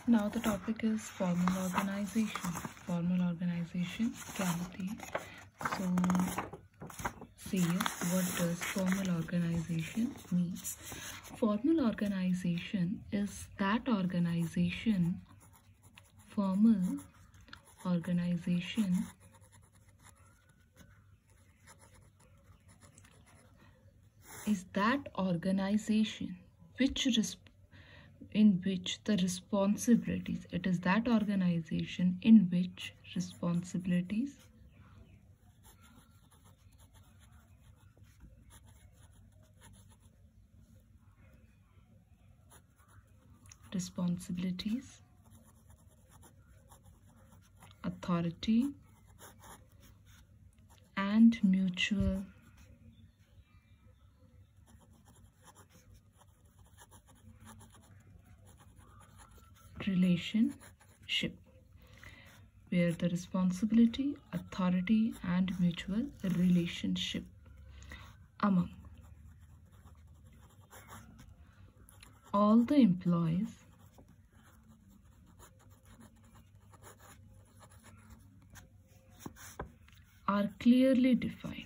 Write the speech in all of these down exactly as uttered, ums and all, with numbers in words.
Now the topic is formal organization. Formal organization क्या होती है? So see what does formal organization means. Formal organization is that organization, formal organization is that organization which in which the responsibilities, it is that organization in which responsibilities responsibilities authority and mutual relationship, where the responsibility, authority and mutual relationship among all the employees are clearly defined.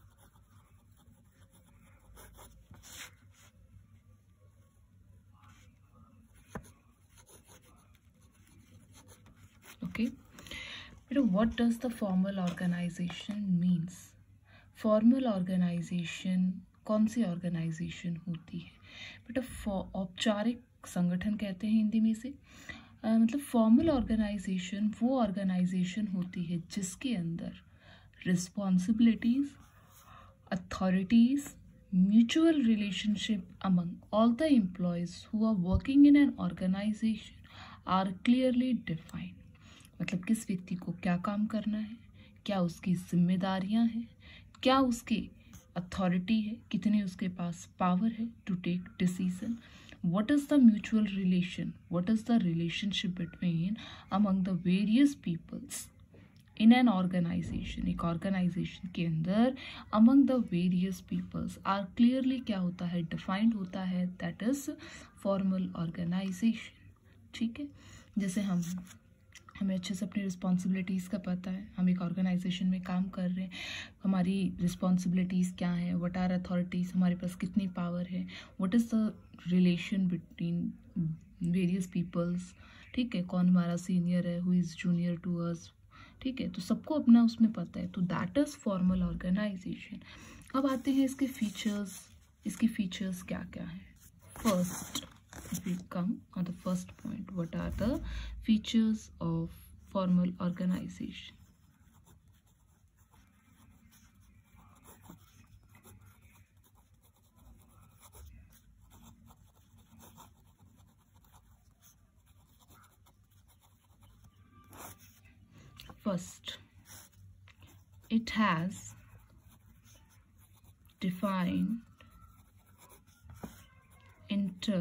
Okay, but what does the formal organization means? Formal organization कौन सी organisation होती है बेटा? औपचारिक संगठन कहते हैं हिंदी में से। आ, मतलब फॉर्मल ऑर्गेनाइजेशन वो ऑर्गेनाइजेशन होती है जिसके अंदर responsibilities, authorities, mutual relationship among all the employees who are working in an organization are clearly defined. मतलब किस व्यक्ति को क्या काम करना है, क्या उसकी जिम्मेदारियां हैं, क्या उसकी अथॉरिटी है, कितने उसके पास पावर है to take decision, what is the mutual relation, what is the relationship between among the various peoples in an organization. एक organization के अंदर among the various peoples are clearly क्या होता है, defined होता है, that is formal organization. ठीक है, जैसे हम हमें अच्छे से अपनी रिस्पॉन्सिबिलिटीज़ का पता है, हम एक ऑर्गेनाइजेशन में काम कर रहे हैं, हमारी रिस्पॉन्सिबिलिटीज़ क्या है, व्हाट आर अथॉरिटीज़, हमारे पास कितनी पावर है, what is the relation between various peoples, ठीक है, कौन हमारा सीनियर है, who is junior to us, ठीक है, तो सबको अपना उसमें पता है, तो दैट इज़ फॉर्मल ऑर्गेनाइजेशन. अब आते हैं इसके फीचर्स. इसकी फीचर्स क्या क्या है? First, if we come on the first point, what are the features of formal organization? First, it has defined inter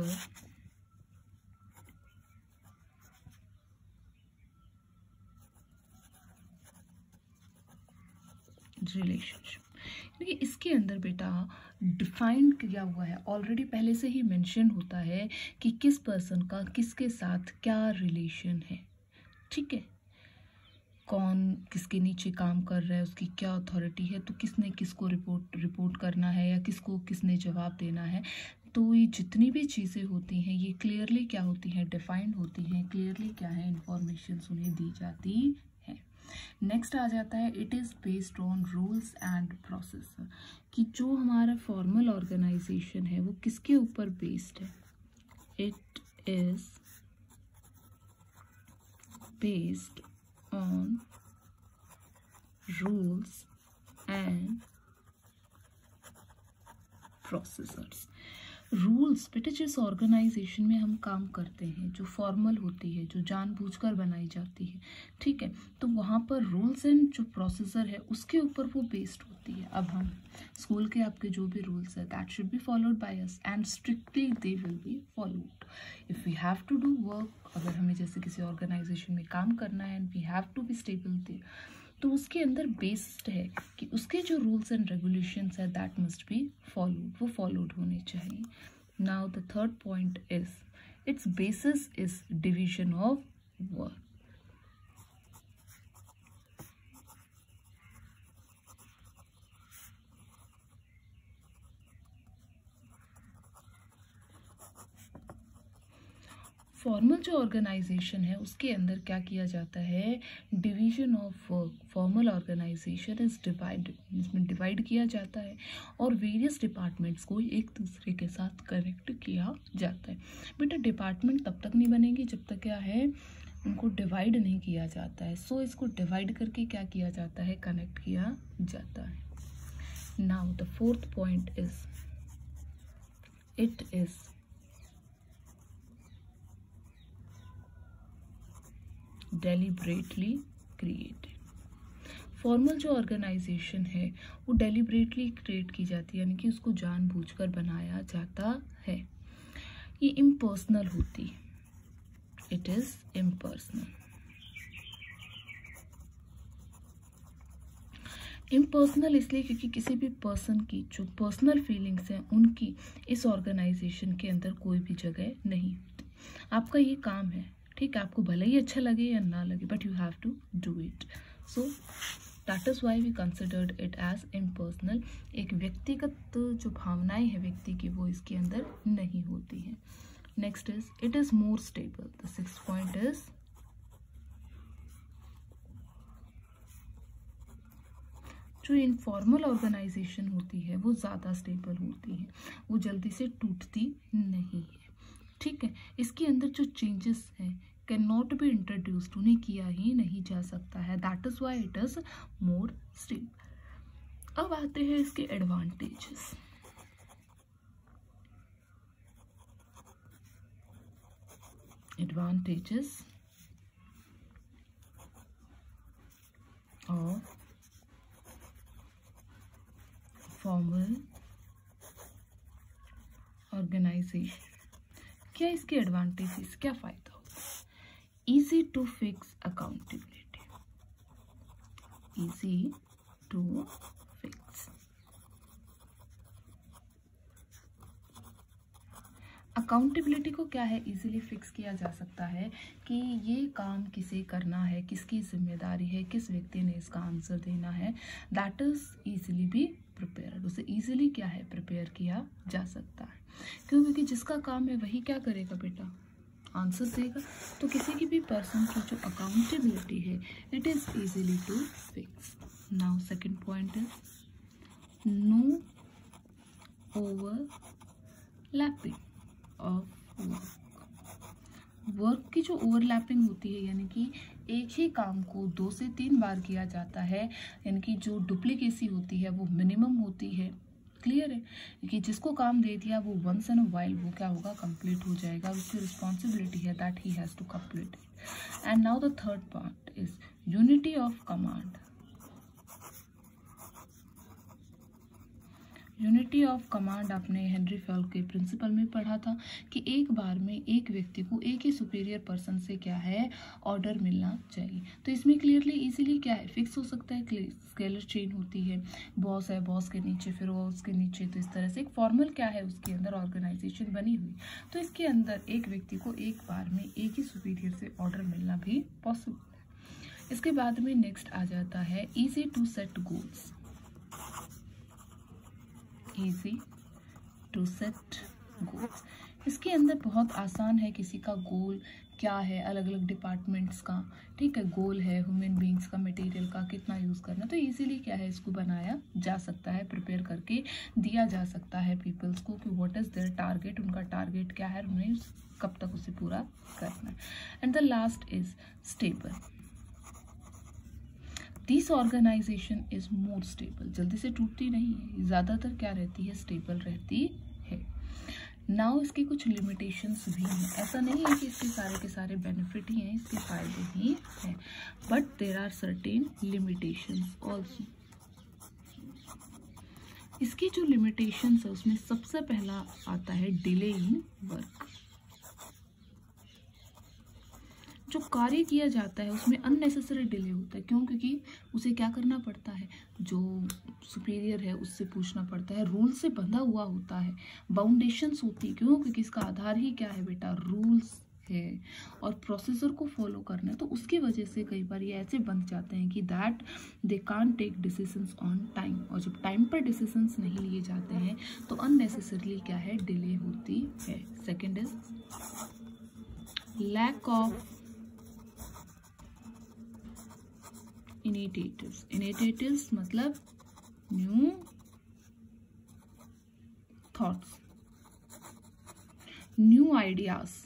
relationship. देखिए इसके अंदर बेटा डिफाइंड किया हुआ है, ऑलरेडी पहले से ही मेंशन होता है कि किस पर्सन का किसके साथ क्या रिलेशन है. ठीक है, कौन किसके नीचे काम कर रहा है, उसकी क्या अथॉरिटी है, तो किसने किसको रिपोर्ट रिपोर्ट करना है या किसको किसने जवाब देना है. तो ये जितनी भी चीज़ें होती हैं ये क्लियरली क्या होती हैं, डिफाइंड होती हैं, क्लियरली क्या है, इंफॉर्मेशन उन्हें दी जाती है. नेक्स्ट आ जाता है it is based on rules and process, कि जो हमारा फॉर्मल ऑर्गेनाइजेशन है वो किसके ऊपर बेस्ड है. It is based on rules and processors. Rules बेटे जिस ऑर्गेनाइजेशन में हम काम करते हैं, जो फॉर्मल होती है, जो जानबूझकर बनाई जाती है, ठीक है, तो वहाँ पर रूल्स एंड जो प्रोसीजर है उसके ऊपर वो बेस्ड होती है. अब हम स्कूल के आपके जो भी रूल्स है that should be followed by us and strictly they will be followed. If we have to do work, अगर हमें जैसे किसी ऑर्गेनाइजेशन में काम करना है and we have to be stable there, तो उसके अंदर बेस्ड है कि उसके जो रूल्स एंड रेगुलेशंस है दैट मस्ट बी फॉलोड, वो फॉलोड होने चाहिए. Now the third point is Its basis is division of work. Formal जो ऑर्गेनाइजेशन है उसके अंदर क्या किया जाता है, division of work. Formal organization is divide, इसमें डिवाइड किया जाता है और वेरियस डिपार्टमेंट्स को एक दूसरे के साथ कनेक्ट किया जाता है. बेटा डिपार्टमेंट तब तक नहीं बनेंगे जब तक क्या है, उनको डिवाइड नहीं किया जाता है. सो so, इसको डिवाइड करके क्या किया जाता है, कनेक्ट किया जाता है. Now the fourth point is it is deliberately created. Formal जो ऑर्गेनाइजेशन है वो डेलिबरेटली क्रिएट की जाती है, यानी कि उसको जानबूझकर बनाया जाता है. ये इम्पर्सनल होती है, इट इज इम्पर्सनल. इम्पर्सनल इसलिए क्योंकि किसी भी पर्सन की जो पर्सनल फीलिंग्स हैं उनकी इस ऑर्गेनाइजेशन के अंदर कोई भी जगह नहीं होती. आपका ये काम है, ठीक है, आपको भले ही अच्छा लगे या ना लगे, but you have to do it. So that is why we considered it as impersonal. एक व्यक्तिगत जो भावनाएं हैं व्यक्ति की वो इसके अंदर नहीं होती हैं. Next is it is more stable. The sixth point is जो इनफॉर्मल ऑर्गेनाइजेशन होती है वो ज़्यादा स्टेबल होती है, वो जल्दी से टूटती नहीं है. ठीक है, इसके अंदर जो चेंजेस हैं कैन नॉट बी इंट्रोड्यूस्ड, उन्हें किया ही नहीं जा सकता है. That is why it is more stable. अब आते हैं इसके advantages. Advantages of formal organization. क्या इसके एडवांटेजेस, क्या फायदा होता है? Easy to fix accountability. Easy to fix. Accountability को क्या है, इजीली फिक्स किया जा सकता है कि ये काम किसे करना है, किसकी जिम्मेदारी है, किस व्यक्ति ने इसका आंसर देना है. That is easily be prepared. उसे इजीली क्या है, प्रिपेयर किया जा सकता है. क्यों? क्योंकि जिसका काम है वही क्या करेगा बेटा, आंसर देगा. तो किसी की भी पर्सन की जो अकाउंटेबिलिटी है it is easily to fix. Now second point is no overlapping of work. Work की जो ओवरलैपिंग होती है, यानी कि एक ही काम को दो से तीन बार किया जाता है, यानी कि जो डुप्लीकेसी होती है वो मिनिमम होती है. क्लियर है कि जिसको काम दे दिया वो वंस इन अ वाइल वो क्या होगा, कंप्लीट हो जाएगा. उसकी रिस्पॉन्सिबिलिटी है that he has to complete it. And now the third part is unity of command. Unity of command आपने हेनरी फेल्ड के प्रिंसिपल में पढ़ा था कि एक बार में एक व्यक्ति को एक ही सुपीरियर पर्सन से क्या है, ऑर्डर मिलना चाहिए. तो इसमें क्लियरली इजीली क्या है, फिक्स हो सकता है. स्केलर चेन होती है, बॉस है, बॉस के नीचे फिर वो उसके नीचे, तो इस तरह से एक फॉर्मल क्या है उसके अंदर ऑर्गेनाइजेशन बनी हुई. तो इसके अंदर एक व्यक्ति को एक बार में एक ही सुपीरियर से ऑर्डर मिलना भी पॉसिबल है. इसके बाद में नेक्स्ट आ जाता है easy to set goals. Easy to set goals. इसके अंदर बहुत आसान है, किसी का गोल क्या है, अलग अलग डिपार्टमेंट्स का, ठीक है, गोल है ह्यूमन बींग्स का, मटेरियल का कितना यूज़ करना, तो इजीली क्या है इसको बनाया जा सकता है, प्रिपेयर करके दिया जा सकता है पीपल्स को कि व्हाट इज़ देयर टारगेट, उनका टारगेट क्या है, उन्हें कब तक उसे पूरा करना है. And the last is stable. This organization is more stable. जल्दी से टूटती नहीं है, ज़्यादातर क्या रहती है, स्टेबल रहती है. नाउ इसके कुछ लिमिटेशंस भी हैं. ऐसा नहीं है कि इसके सारे के सारे बेनिफिट ही हैं, इसके फायदे ही हैं, but there are certain limitations also. इसकी जो लिमिटेशंस है उसमें सबसे पहला आता है डिले इन वर्क. जो कार्य किया जाता है उसमें अननेसेसरी डिले होता है। क्यों? क्योंकि उसे क्या करना पड़ता है, जो सुपीरियर है उससे पूछना पड़ता है, रूल से बंधा हुआ होता है, बाउंडेशंस होती है। क्यों? क्योंकि इसका आधार ही क्या है बेटा, रूल्स है और प्रोसीजर को फॉलो करना है। तो उसकी वजह से कई बार ये ऐसे बन जाते हैं कि that they can't take decisions on time, और जब टाइम पर डिसीजंस नहीं लिए जाते हैं तो अननेसेसरली क्या है, डिले होती है। Second is lack of initiatives. Initiatives मतलब न्यू थॉट्स, न्यू आइडियाज।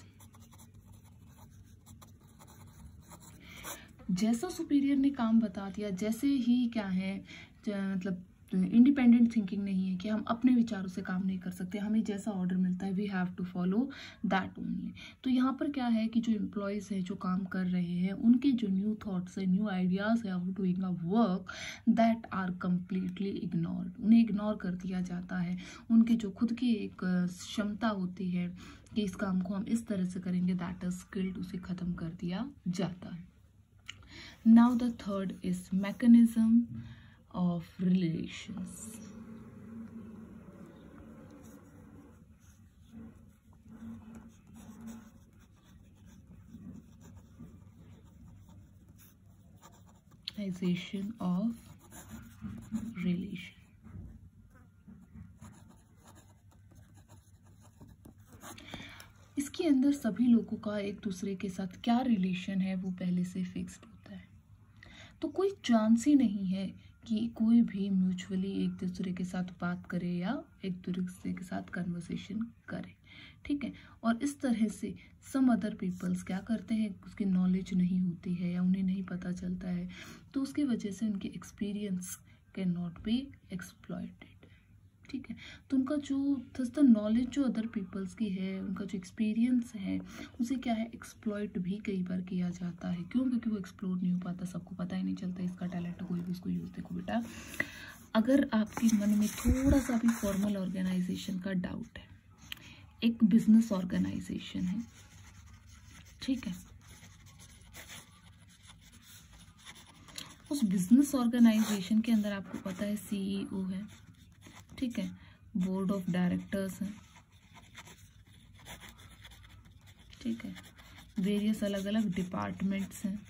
जैसा सुपीरियर ने काम बता दिया, जैसे ही क्या है, मतलब इंडिपेंडेंट थिंकिंग नहीं है कि हम अपने विचारों से काम नहीं कर सकते, हमें जैसा ऑर्डर मिलता है we have to follow that only. तो यहाँ पर क्या है कि जो एम्प्लॉयज़ हैं जो काम कर रहे हैं, उनके जो न्यू थॉट्स है, न्यू आइडियाज़ है of doing a work, that are completely ignored. उन्हें इग्नोर कर दिया जाता है। उनकी जो खुद की एक क्षमता होती है कि इस काम को हम इस तरह से करेंगे, दैट इज स्किल्ड, उसे ख़त्म कर दिया जाता है। Now the third is mechanism of relations. Organization of relation. इसके अंदर सभी लोगों का एक दूसरे के साथ क्या रिलेशन है वो पहले से फिक्स्ड होता है। तो कोई चांस ही नहीं है कि कोई भी म्यूचुअली एक दूसरे के साथ बात करे या एक दूसरे के साथ कन्वर्सेशन करे, ठीक है। और इस तरह से सम अदर पीपल्स क्या करते हैं, उसकी नॉलेज नहीं होती है या उन्हें नहीं पता चलता है, तो उसकी वजह से उनके experience can not be exploited, ठीक है। तो उनका जो द नॉलेज जो अदर पीपल्स की है, उनका जो एक्सपीरियंस है, उसे क्या है, एक्सप्लॉयट भी कई बार किया जाता है। क्यों? क्योंकि वो एक्सप्लोर नहीं हो पाता, सबको पता ही नहीं चलता इसका टैलेंट है, कोई भी उसको यूज़। देखो बेटा, अगर आपके मन में थोड़ा सा भी फॉर्मल ऑर्गेनाइजेशन का डाउट है, एक बिजनेस ऑर्गेनाइजेशन है, ठीक है, उस बिजनेस ऑर्गेनाइजेशन के अंदर आपको पता है सीईओ है, ठीक है, बोर्ड ऑफ डायरेक्टर्स हैं, ठीक है, वेरियस अलग अलग डिपार्टमेंट्स हैं,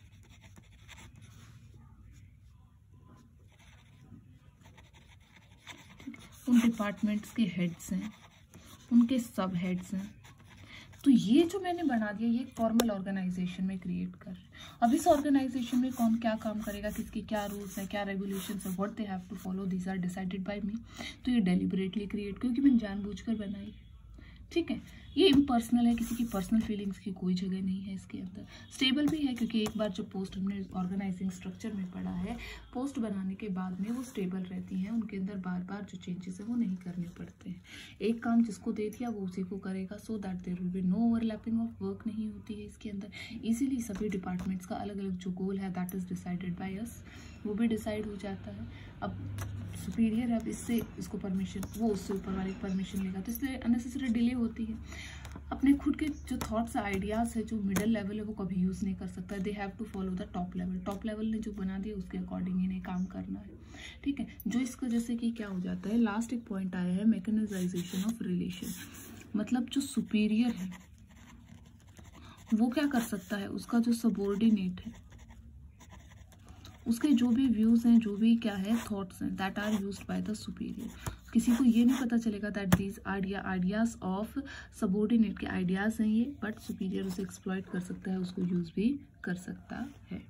उन डिपार्टमेंट्स के हेड्स हैं, उनके सब हेड्स हैं। तो ये जो मैंने बना दिया, ये फॉर्मल ऑर्गेनाइजेशन में क्रिएट कर। अब इस ऑर्गेनाइजेशन में कौन क्या काम करेगा, किसके क्या रूल्स हैं, क्या रेगुलेशंस है, what they have to follow, these are decided by me. तो ये डेलिबरेटली क्रिएट, क्योंकि मैंने जानबूझकर बनाई, ठीक है। ये इम्पर्सनल है, किसी की पर्सनल फीलिंग्स की कोई जगह नहीं है इसके अंदर। स्टेबल भी है, क्योंकि एक बार जो पोस्ट हमने ऑर्गेनाइजिंग स्ट्रक्चर में पढ़ा है, पोस्ट बनाने के बाद में वो स्टेबल रहती हैं, उनके अंदर बार बार जो चेंजेस है वो नहीं करने पड़ते हैं। एक काम जिसको दे दिया वो उसी को करेगा, so that there will be no overlapping of work नहीं होती है इसके अंदर। इजीली सभी डिपार्टमेंट्स का अलग अलग जो गोल है that is decided by us, वो भी डिसाइड हो जाता है। अब सुपीरियर है, अब इससे इसको परमिशन, वो उससे ऊपर वाले परमिशन लेगा, तो इसलिए अननेसेसरी डिले होती है। अपने खुद के जो थॉट्स आइडियाज़ है, जो मिडल लेवल है, वो कभी यूज़ नहीं कर सकता। They have to follow the top level. Top level ने जो बना दिया उसके अकॉर्डिंग इन्हें काम करना है, ठीक है। जो इसका जैसे कि क्या हो जाता है, लास्ट एक पॉइंट आया है मैकेनाइजेशन ऑफ रिलेशन। मतलब जो सुपीरियर है वो क्या कर सकता है, उसका जो सबॉर्डिनेट है, उसके जो भी व्यूज हैं, जो भी क्या है थॉट्स हैं, that are used by the superior. किसी को ये नहीं पता चलेगा that these idea ideas of subordinate के आइडियाज हैं ये, बट सुपीरियर उसे एक्सप्लॉइट कर सकता है, उसको यूज भी कर सकता है।